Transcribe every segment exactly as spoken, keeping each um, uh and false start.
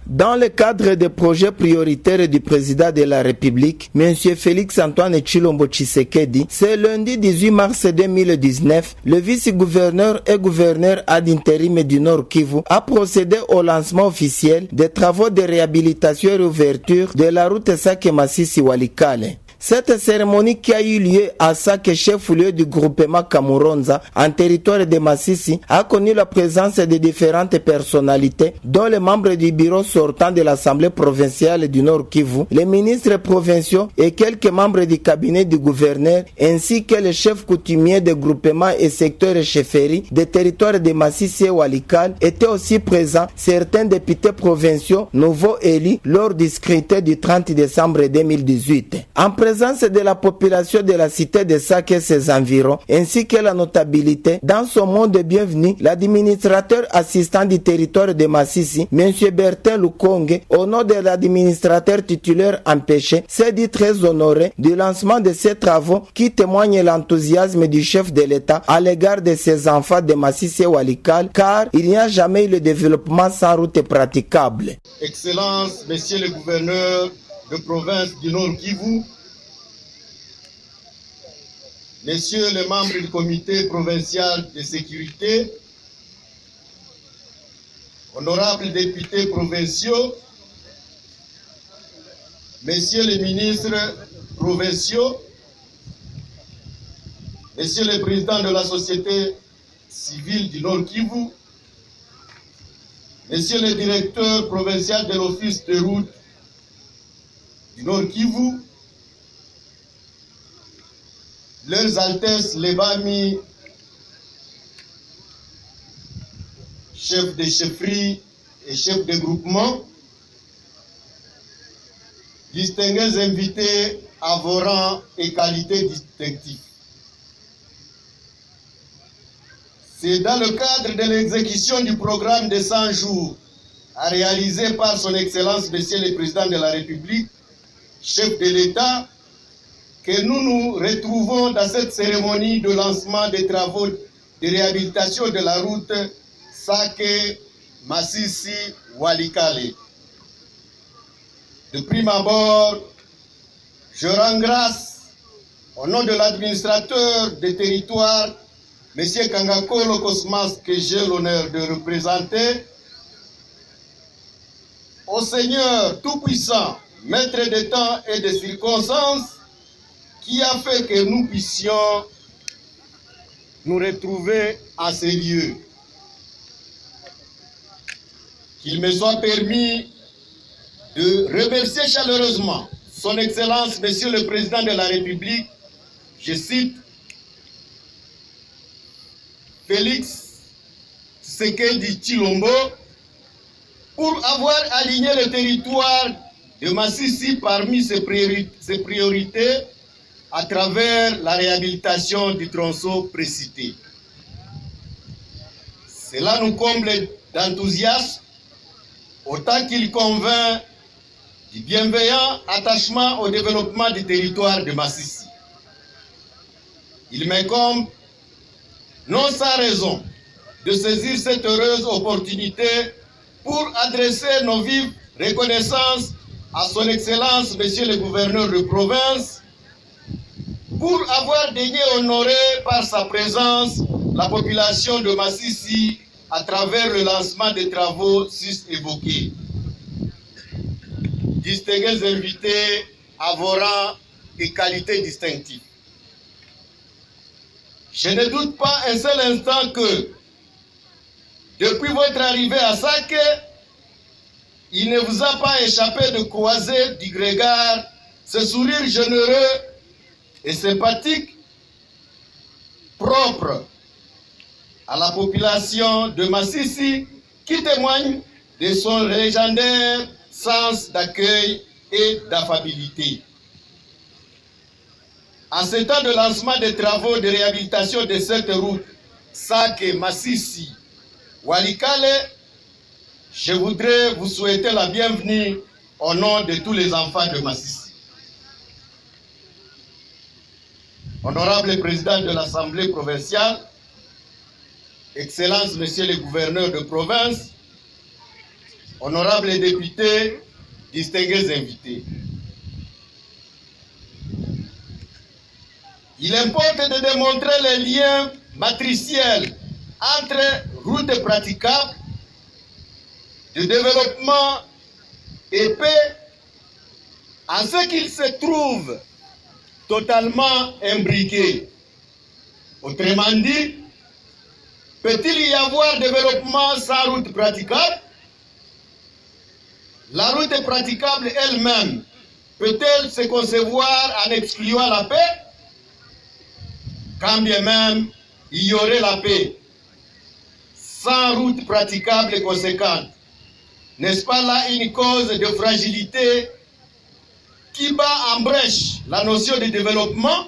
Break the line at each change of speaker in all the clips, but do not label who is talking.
Dans le cadre des projets prioritaires du président de la République, M. Félix-Antoine Tshilombo Tshisekedi, ce lundi dix-huit mars deux mille dix-neuf, le vice-gouverneur et gouverneur ad intérim du Nord Kivu a procédé au lancement officiel des travaux de réhabilitation et réouverture de la route Sake-Masisi-Walikale. Cette cérémonie qui a eu lieu à Sake, chef-lieu du groupement Kamuronza, en territoire de Masisi, a connu la présence de différentes personnalités, dont les membres du bureau sortant de l'Assemblée provinciale du Nord Kivu, les ministres provinciaux et quelques membres du cabinet du gouverneur, ainsi que les chefs coutumiers des groupements et secteurs chefferies des territoires de Masisi et Walikale. Étaient aussi présents certains députés provinciaux nouveaux élus lors du scrutin du trente décembre deux mille dix-huit. En présence de la population de la cité de Sake et ses environs, ainsi que la notabilité, dans son mot de bienvenue, l'administrateur assistant du territoire de Masisi, M. Bertin Lukonge, au nom de l'administrateur titulaire empêché, s'est dit très honoré du lancement de ces travaux qui témoignent l'enthousiasme du chef de l'État à l'égard de ses enfants de Masisi et Walikale, car il n'y a jamais eu le développement sans route praticable.
Excellences, Messieurs les gouverneurs de province du Nord Kivu, Messieurs les membres du comité provincial de sécurité, honorables députés provinciaux, Messieurs les ministres provinciaux, Messieurs les présidents de la société civile du Nord Kivu, Messieurs les directeurs provinciaux de l'office de route du Nord Kivu, Leurs Altesses les Bami, chefs de chefferie et chefs de groupement, distingués invités à vos rangs et qualités distinctives. C'est dans le cadre de l'exécution du programme de cent jours à réaliser par son Excellence Monsieur le Président de la République, chef de l'État, que nous nous retrouvons dans cette cérémonie de lancement des travaux de réhabilitation de la route Sake-Masisi-Walikale. De prime abord, je rends grâce au nom de l'administrateur des territoires, M. Kangakolo Cosmas, que j'ai l'honneur de représenter, au Seigneur Tout-Puissant, Maître des temps et des circonstances, qui a fait que nous puissions nous retrouver à ces lieux. Qu'il me soit permis de remercier chaleureusement son Excellence, Monsieur le Président de la République, je cite, Félix Tshisekedi Tshilombo, pour avoir aligné le territoire de Masisi parmi ses priorités à travers la réhabilitation du tronçon précité. Cela nous comble d'enthousiasme, autant qu'il convainc du bienveillant attachement au développement du territoire de Masisi. Il m'incombe, non sans raison, de saisir cette heureuse opportunité pour adresser nos vives reconnaissances à son Excellence, Monsieur le Gouverneur de province, pour avoir daigné honorer par sa présence la population de Masisi à travers le lancement des travaux sus évoqués. Distingués invités à vos rangs et qualités distinctives. Je ne doute pas un seul instant que, depuis votre arrivée à Sake, il ne vous a pas échappé de croiser du regard ce sourire généreux et sympathique, propre à la population de Masisi, qui témoigne de son légendaire sens d'accueil et d'affabilité. En ce temps de lancement des travaux de réhabilitation de cette route Sake-Masisi-Walikale, je voudrais vous souhaiter la bienvenue au nom de tous les enfants de Masisi. Honorable Président de l'Assemblée provinciale, Excellences, Messieurs les gouverneurs de province, honorables députés, distingués invités. Il importe de démontrer les liens matriciels entre routes praticables, de développement et paix, en ce qu'ils se trouvent totalement imbriqués. Autrement dit, peut-il y avoir développement sans route praticable? La route praticable elle-même peut-elle se concevoir en excluant la paix? Quand bien même il y aurait la paix, sans route praticable et conséquente, n'est-ce pas là une cause de fragilité qui bat en brèche la notion de développement?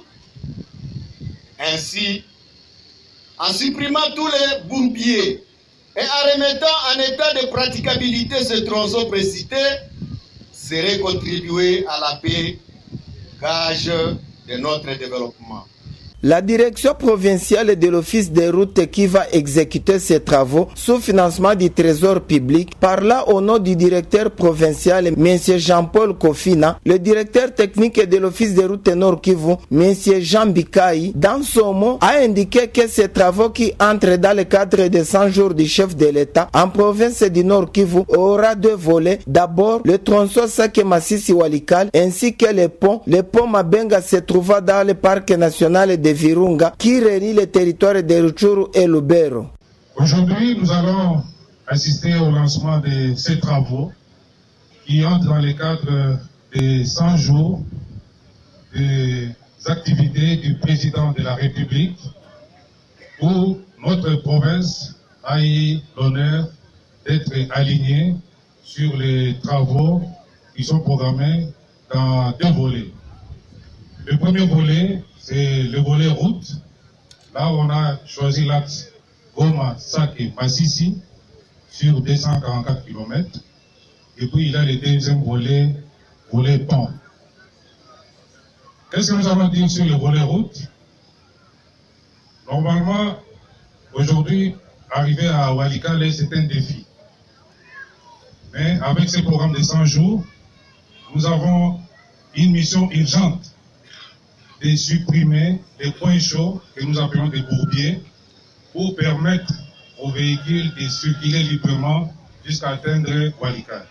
Ainsi, en supprimant tous les bourbiers et en remettant en état de praticabilité ce tronçon précité, serait contribuer à la paix, gage de notre développement.
La direction provinciale de l'Office des routes qui va exécuter ces travaux sous financement du Trésor public parla au nom du directeur provincial M. Jean-Paul Kofina, le directeur technique de l'Office des routes Nord Kivu, M. Jean Bikaï, dans son mot, a indiqué que ces travaux qui entrent dans le cadre des cent jours du chef de l'État en province du Nord Kivu aura deux volets. D'abord, le tronçon Sake Masisi Walikale ainsi que le pont. Le pont Mabenga se trouva dans le parc national de Virunga qui relie les territoires de Rutshuru et Lubero.
Aujourd'hui, nous allons assister au lancement de ces travaux qui entrent dans le cadre des cent jours des activités du président de la République où notre province a eu l'honneur d'être alignée sur les travaux qui sont programmés dans deux volets. Le premier volet, c'est le volet route. Là, on a choisi l'axe Goma, Sake, Masisi sur deux cent quarante-quatre kilomètres. Et puis, il y a le deuxième volet, volet pont. Qu'est-ce que nous allons dire sur le volet route? Normalement, aujourd'hui, arriver à Walikale, c'est un défi. Mais avec ce programme de cent jours, nous avons une mission urgente de supprimer les points chauds que nous appelons des bourbiers pour permettre aux véhicules de circuler librement jusqu'à atteindre Walikale.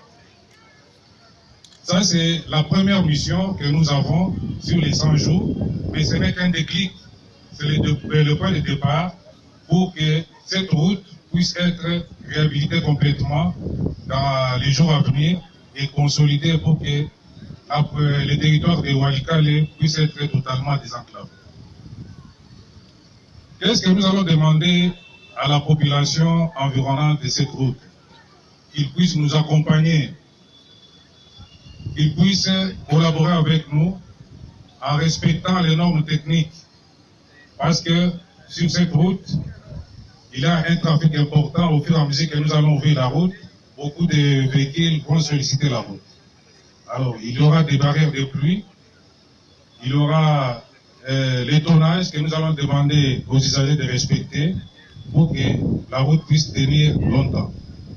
Ça, c'est la première mission que nous avons sur les cent jours, mais ce n'est qu'un déclic, c'est le, le point de départ pour que cette route puisse être réhabilitée complètement dans les jours à venir et consolidée pour que après, les territoires de Walikale puissent être totalement désenclavés. Qu'est-ce que nous allons demander à la population environnante de cette route? Qu'ils puissent nous accompagner, qu'ils puissent collaborer avec nous en respectant les normes techniques. Parce que sur cette route, il y a un trafic important. Au fur et à mesure que nous allons ouvrir la route, beaucoup de véhicules vont solliciter la route. Alors, il y aura des barrières de pluie, il y aura euh, les tonnages que nous allons demander aux usagers de respecter pour que la route puisse tenir longtemps.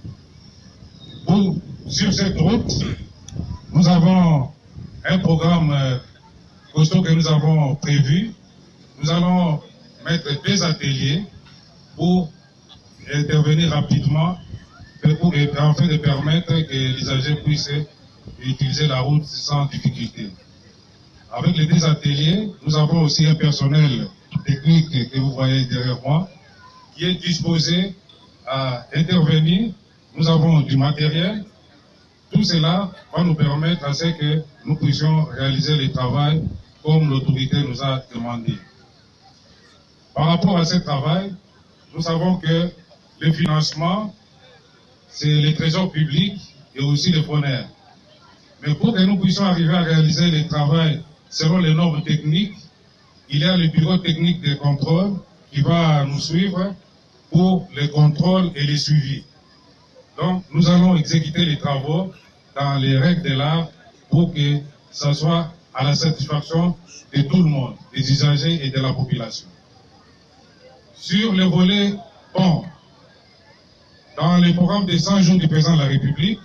Pour, sur cette route, nous avons un programme euh, costaud que nous avons prévu. Nous allons mettre deux ateliers pour intervenir rapidement pour, afin de permettre que les usagers puissent utiliser la route sans difficulté. Avec les deux ateliers, nous avons aussi un personnel technique que vous voyez derrière moi, qui est disposé à intervenir. Nous avons du matériel. Tout cela va nous permettre à ce que nous puissions réaliser le travail comme l'autorité nous a demandé. Par rapport à ce travail, nous savons que le financement, c'est le trésor public et aussi le FONER. Mais pour que nous puissions arriver à réaliser le travail selon les normes techniques, il y a le bureau technique de contrôle qui va nous suivre pour les contrôles et les suivis. Donc, nous allons exécuter les travaux dans les règles de l'art pour que ça soit à la satisfaction de tout le monde, des usagers et de la population. Sur le volet pont, dans le programme des cent jours du président de la République,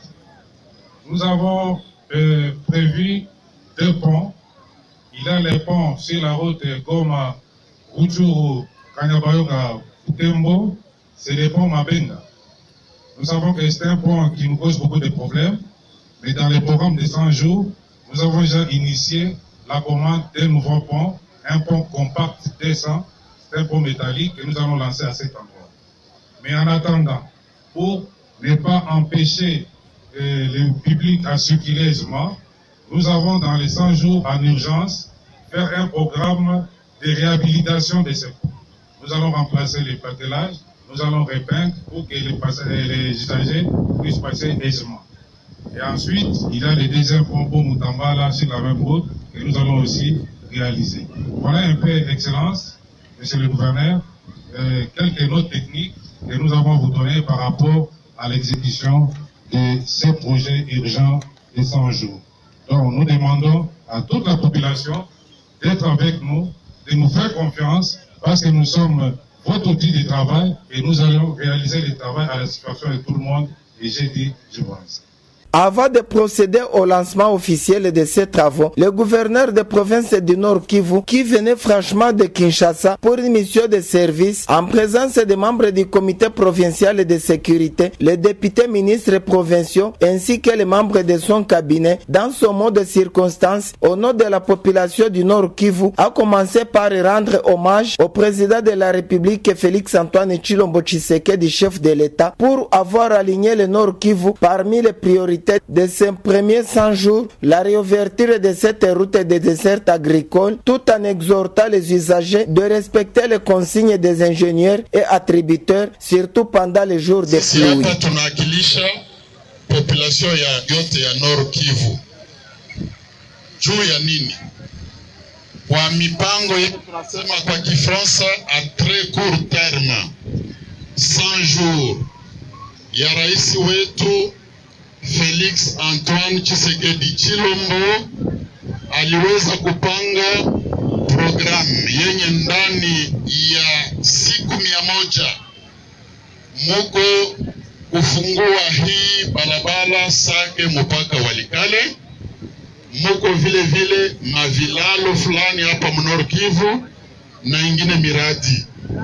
nous avons euh, prévu deux ponts. Il y a les ponts sur la route Goma, Rutshuru, Kanyabayonga, Futembo, c'est les ponts Mabenga. Nous savons que c'est un pont qui nous cause beaucoup de problèmes, mais dans le programme des cent jours, nous avons déjà initié la commande d'un nouveau pont, un pont compact décent, c'est un pont métallique que nous allons lancer à cet endroit. Mais en attendant, pour ne pas empêcher euh, le public à circuler aisément, nous avons dans les cent jours en urgence faire un programme de réhabilitation de ces ponts. Nous allons remplacer les patelages, nous allons repeindre pour que les, les usagers puissent passer aisément. Et ensuite, il y a le deuxième pont pour Mutambala sur la même route que nous allons aussi réaliser. Voilà un peu, Excellence, Monsieur le Gouverneur, euh, quelques notes techniques que nous avons vous données par rapport à l'exécution de ces projets urgents de cent jours. Donc, nous demandons à toute la population d'être avec nous, de nous faire confiance, parce que nous sommes votre outil de travail et nous allons réaliser le travail à la satisfaction de tout le monde. Et j'ai dit, je vous remercie.
Avant de procéder au lancement officiel de ces travaux, le gouverneur de province du Nord Kivu, qui venait franchement de Kinshasa pour une mission de service, en présence des membres du comité provincial de sécurité, les députés ministres provinciaux, ainsi que les membres de son cabinet, dans ce mot de circonstance, au nom de la population du Nord Kivu, a commencé par rendre hommage au président de la République, Félix Antoine Tshilombo Tshisekedi, chef de l'État, pour avoir aligné le Nord Kivu parmi les priorités de ces premiers cent jours, la réouverture de cette route de dessert agricole, tout en exhortant les usagers de respecter les consignes des ingénieurs et attributeurs, surtout pendant les jours de pluie.
Tunawakilisha population ya yote ya Nord Kivu. Juu ya nini? Kwa mipango yetu tunasema kwa Kifaransa a très court terme, cent jours ya rais wetu Félix Antoine Tshisekedi Tshilombo aliweza kupanga programu yenye ndani ya siku mia moja muko kufungua hii barabara Sake mpaka Walikale, muko vile vile mavilalo fulani hapa Nord Kivu na ingine miradi,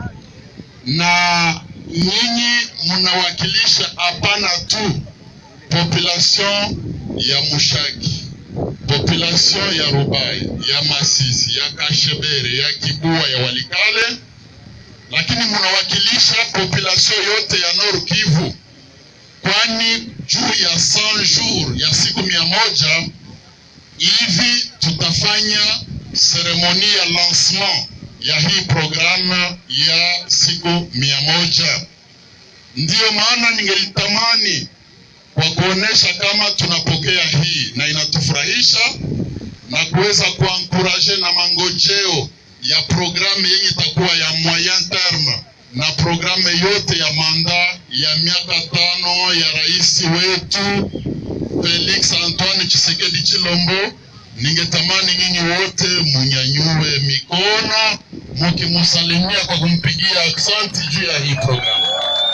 na nyinyi mnawakilisha hapana tu population ya Mushaki, population ya Rubai, ya Masisi, ya Kashebere, ya Kibua, ya Walikale, lakini mnawakilisha population yote ya Nord Kivu, kwani juu ya cent jours ya siku mia moja hivi tutafanya seremoni ya lancement ya hii programu ya siku mia moja. Ndiyo maana ningelitamani kwa kuonesha kama tunapokea hii na inatufurahisha na kuweza kuankuraje na mangojeo ya programu yenye itakuwa ya moyen terme na programu yote ya manda ya miaka tano ya rais wetu Felix Antoine Tshisekedi Tshilombo. Ningetamani nyinyi wote munyanyue mikono mukimusalimia kwa kumpigia aksanti juu ya hii programu.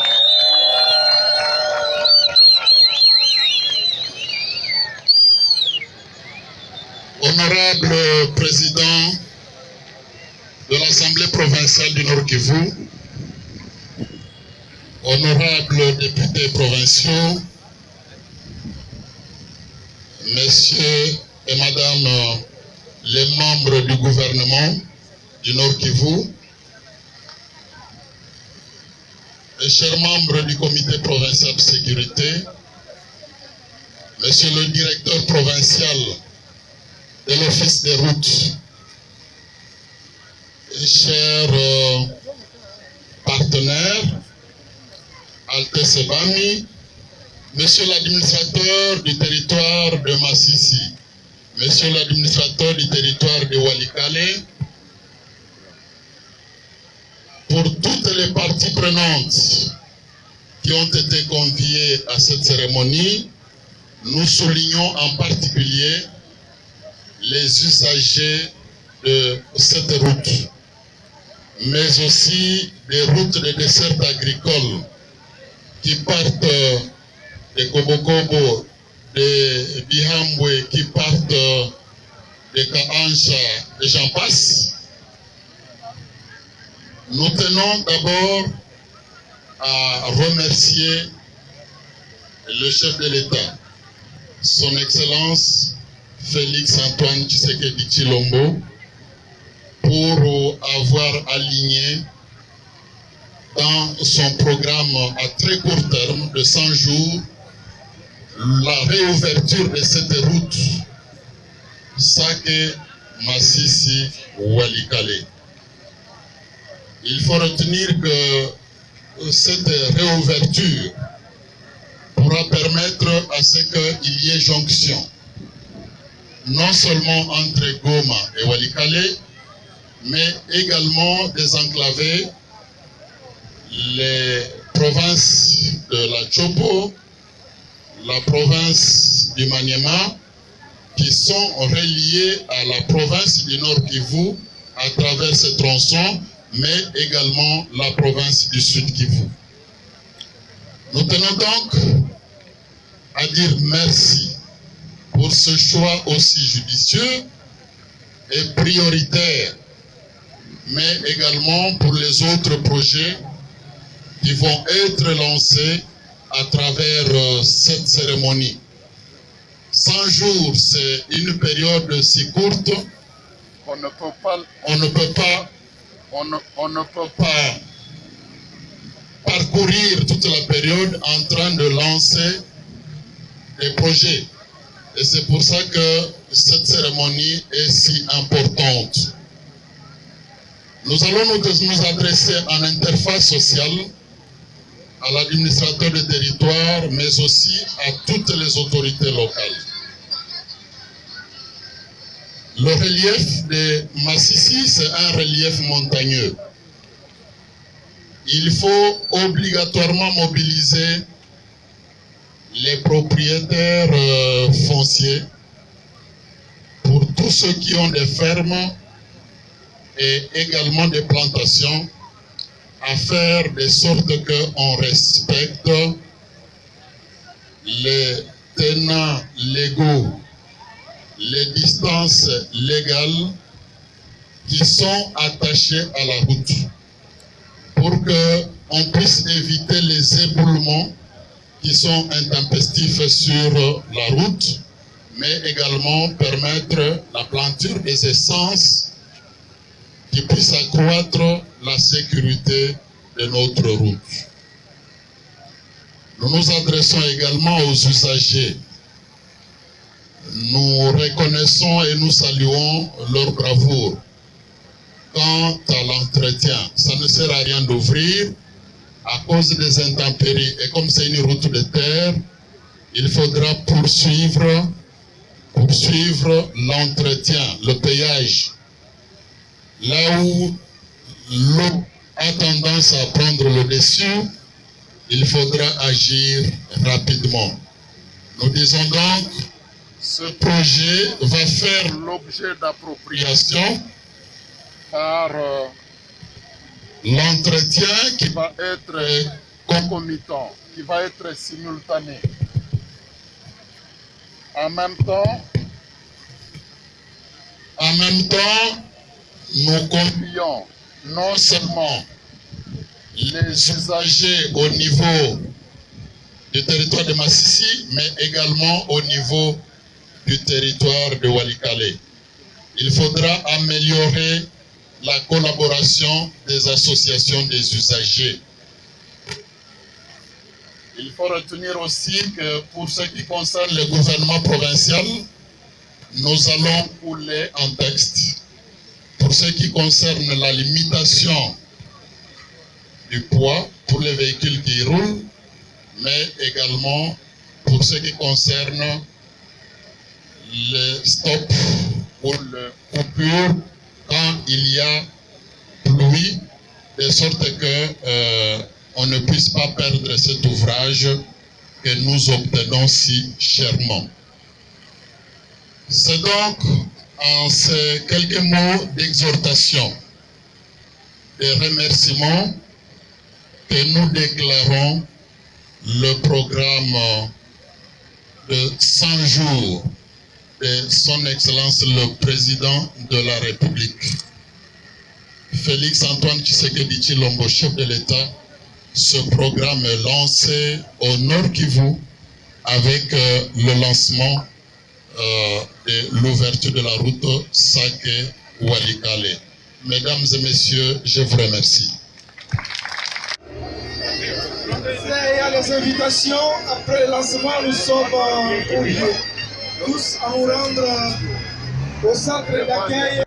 Honorable Président de l'Assemblée provinciale du Nord Kivu, honorables députés provinciaux, messieurs et madame les membres du gouvernement du Nord Kivu, et chers membres du comité provincial de sécurité, monsieur le directeur provincial de l'office des routes, et chers euh, partenaires, Altesse Bami, monsieur l'administrateur du territoire de Masisi, monsieur l'administrateur du territoire de Walikale, pour toutes les parties prenantes qui ont été conviées à cette cérémonie, nous soulignons en particulier les usagers de cette route, mais aussi des routes de dessert agricole qui partent de Kobokobo, de Bihambwe, qui partent de Kaancha, et j'en passe. Nous tenons d'abord à remercier le chef de l'État, son Excellence Félix Antoine Tshisekedi Tshilombo, pour avoir aligné dans son programme à très court terme de cent jours la réouverture de cette route Sake Masisi Walikale. Il faut retenir que cette réouverture pourra permettre à ce qu'il y ait jonction, non seulement entre Goma et Walikale, mais également désenclaver les provinces de la Chopo, la province du Maniema, qui sont reliées à la province du Nord Kivu à travers ce tronçon, mais également la province du Sud Kivu. Nous tenons donc à dire merci pour ce choix aussi judicieux et prioritaire, mais également pour les autres projets qui vont être lancés à travers euh, cette cérémonie. cent jours, c'est une période si courte qu'on ne peut pas, on ne peut pas, on ne, on ne peut pas parcourir toute la période en train de lancer des projets. Et c'est pour ça que cette cérémonie est si importante. Nous allons nous, nous adresser en interface sociale à l'administrateur du territoire, mais aussi à toutes les autorités locales. Le relief de Masisi, c'est un relief montagneux. Il faut obligatoirement mobiliser les propriétaires euh, fonciers pour tous ceux qui ont des fermes et également des plantations, à faire de sorte qu'on respecte les tenants légaux, les distances légales qui sont attachées à la route, pour qu'on puisse éviter les éboulements qui sont intempestifs sur la route, mais également permettre la planture des essences qui puisse accroître la sécurité de notre route. Nous nous adressons également aux usagers. Nous reconnaissons et nous saluons leur bravoure. Quant à l'entretien, ça ne sert à rien d'ouvrir à cause des intempéries. Et comme c'est une route de terre, il faudra poursuivre, poursuivre l'entretien, le péage. Là où l'eau a tendance à prendre le dessus, il faudra agir rapidement. Nous disons donc, ce projet va faire l'objet d'appropriation par euh, l'entretien qui va être concomitant, qui va être simultané. En même temps, en même temps, nous confions non seulement les usagers au niveau du territoire de Masisi, mais également au niveau du territoire de Walikale. Il faudra améliorer la collaboration des associations des usagers. Il faut retenir aussi que pour ce qui concerne le gouvernement provincial, nous allons couler un texte. Pour ce qui concerne la limitation du poids pour les véhicules qui roulent, mais également pour ce qui concerne le stop ou le coupure quand il y a pluie, de sorte que euh, on ne puisse pas perdre cet ouvrage que nous obtenons si chèrement. C'est donc en ces quelques mots d'exhortation et remerciements que nous déclarons le programme de cent jours de son Excellence le Président de la République. Félix Antoine Tshisekedi Tshilombo, chef de l'État, ce programme est lancé au Nord Kivu avec euh, le lancement euh, de l'ouverture de la route Sake-Walikale. Mesdames et messieurs, je vous remercie.
Il y a les invitations. Après le lancement, nous sommes euh, tous à nous rendre euh, au centre d'accueil.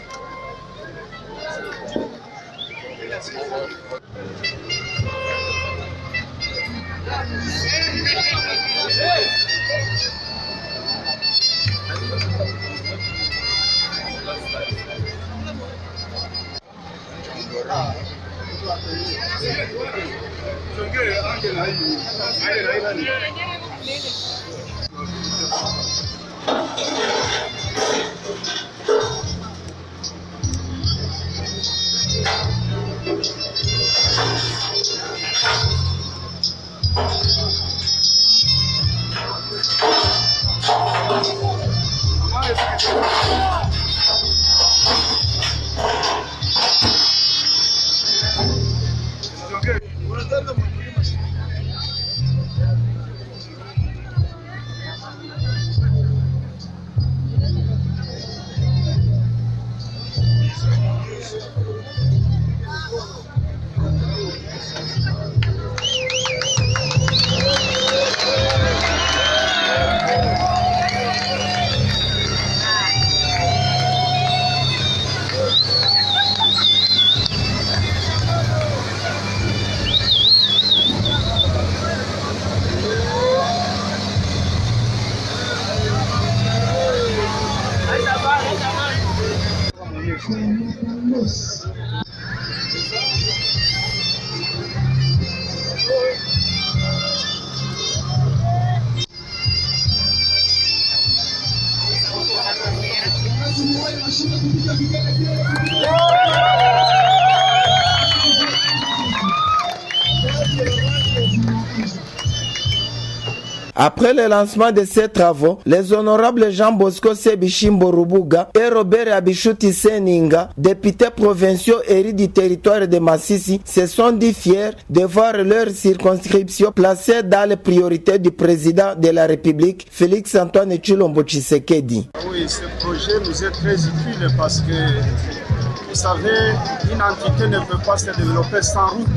Après le lancement de ces travaux, les honorables Jean Bosco Sebishimbo Rubuga et Robert Abishuti Seninga, députés provinciaux élus du territoire de Massissi, se sont dit fiers de voir leur circonscription placée dans les priorités du président de la République, Félix Antoine Tshilombo Tshisekedi.
Oui, ce projet nous est très utile parce que, vous savez, une entité ne peut pas se développer sans route.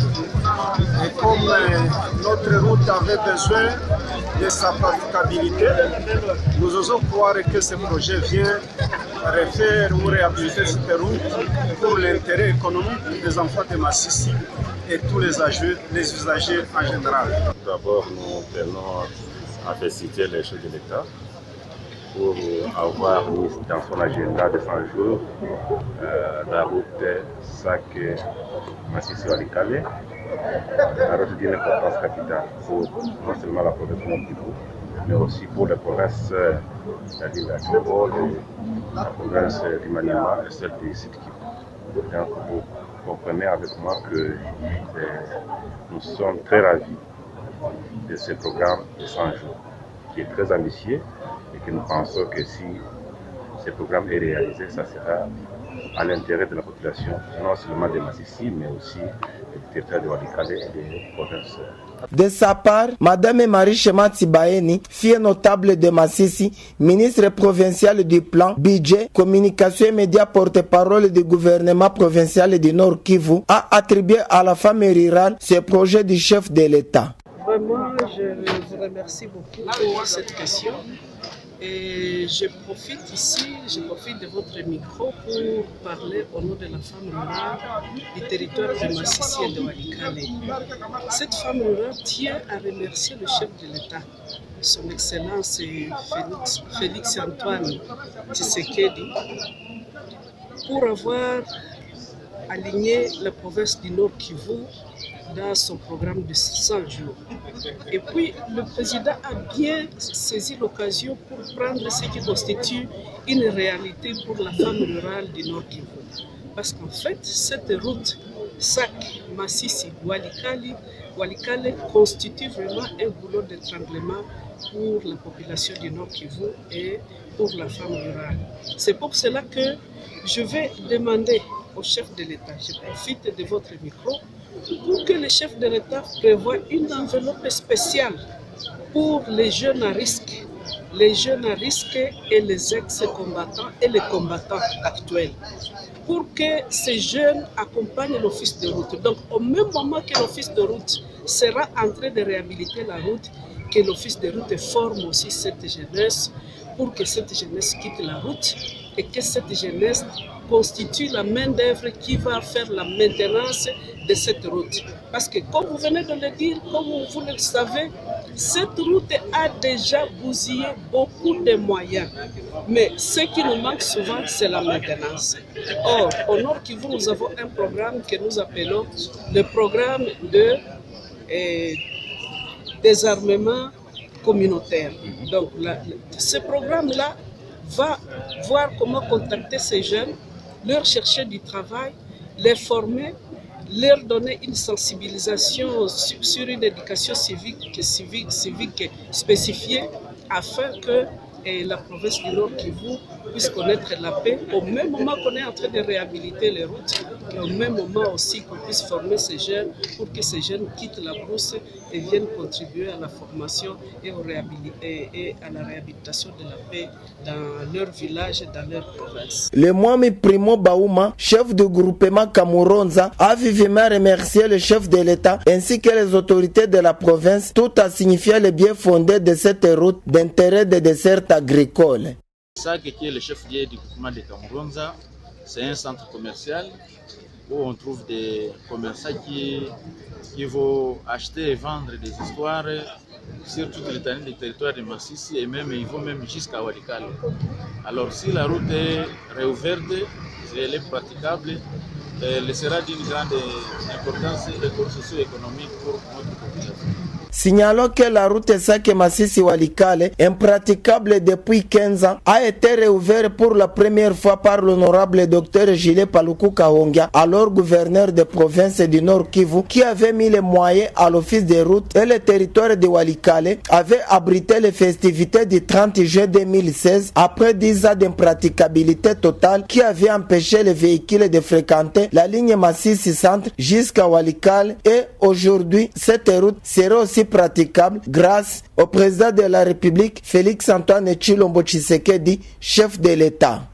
Et comme notre route avait besoin de sa praticabilité, nous osons croire que ce projet vient refaire ou réhabiliter cette route pour l'intérêt économique des enfants de Massissi et tous les usagers, les usagers en général.
D'abord, nous tenons à féliciter les chefs de l'État pour avoir mis dans son agenda de cent jours euh, la route Sake-Massissi-Walikale, la route d'une importance capitale pour non seulement la province de Kivu, mais aussi pour les provinces de la ville de Kivu, la province du Maniema et celle du Sud Kivu. Donc vous comprenez avec moi que euh, nous sommes très ravis de ce programme de cent jours, qui est très ambitieux et que nous pensons que si ce programme est réalisé, ça sera à l'intérêt de la population, non seulement de Massissi, mais aussi du territoire de Walikale et des provinces.
De sa part, Madame Marie Chema Tsibaeni, fille notable de Massissi, ministre provinciale du plan, budget, communication et médias porte-parole du gouvernement provincial du Nord Kivu, a attribué à la femme rurale ce projet du chef de l'État.
Vraiment, je vous remercie beaucoup pour cette question. Et je profite ici, je profite de votre micro pour parler au nom de la femme rurale du territoire de Massissi et de Walikale. Cette femme rurale tient à remercier le chef de l'État, son Excellence Félix, Félix Antoine Tshisekedi, pour avoir aligné la province du Nord Kivu dans son programme de cent jours. Et puis, le président a bien saisi l'occasion pour prendre ce qui constitue une réalité pour la femme rurale du Nord Kivu. Parce qu'en fait, cette route Sake-Massissi-Walikale Walikale constitue vraiment un boulot d'étranglement pour la population du Nord Kivu et pour la femme rurale. C'est pour cela que je vais demander au chef de l'État, je profite de votre micro, pour que le chef de l'État prévoie une enveloppe spéciale pour les jeunes à risque, les jeunes à risque et les ex-combattants et les combattants actuels, pour que ces jeunes accompagnent l'office de route. Donc, au même moment que l'office de route sera en train de réhabiliter la route, que l'office de route forme aussi cette jeunesse pour que cette jeunesse quitte la route et que cette jeunesse constitue la main-d'œuvre qui va faire la maintenance de cette route. Parce que, comme vous venez de le dire, comme vous le savez, cette route a déjà bousillé beaucoup de moyens. Mais ce qui nous manque souvent, c'est la maintenance. Or, au Nord Kivu, nous avons un programme que nous appelons le programme de eh, désarmement communautaire. Donc, la, ce programme-là va voir comment contacter ces jeunes, leur chercher du travail, les former, leur donner une sensibilisation sur, sur une éducation civique, civique, civique spécifiée afin que et la province du Nord Kivu puisse connaître la paix au même moment qu'on est en train de réhabiliter les routes et au même moment aussi qu'on puisse former ces jeunes pour que ces jeunes quittent la brousse et viennent contribuer à la formation et, au et, et à la réhabilitation de la paix dans leur village et dans leur province.
Le Mwami Primo Baouma, chef de groupement Kamuronza, a vivement remercié le chef de l'État ainsi que les autorités de la province, tout en signifiant le bien fondé de cette route d'intérêt des desserts agricoles.
Ça qui est le chef du groupement de Kamuronza, c'est un centre commercial où on trouve des commerçants qui, qui vont acheter et vendre des histoires sur toute l'étendue du territoire de Massissi et même ils vont même jusqu'à Walikale. Alors si la route est réouverte, si elle est praticable, elle sera d'une grande importance socio-économique pour notre population.
Signalons que la route Sake Massissi Walikale, impraticable depuis quinze ans, a été réouverte pour la première fois par l'honorable docteur Gilles Paluku Kahongia, alors gouverneur de province du Nord Kivu, qui avait mis les moyens à l'office des routes et le territoire de Walikale avait abrité les festivités du trente juin deux mille seize après dix ans d'impraticabilité totale qui avait empêché les véhicules de fréquenter la ligne Massissi Centre jusqu'à Walikale, et aujourd'hui cette route sera aussi praticable grâce au président de la République Félix Antoine Tshilombo Tshisekedi, chef de l'État.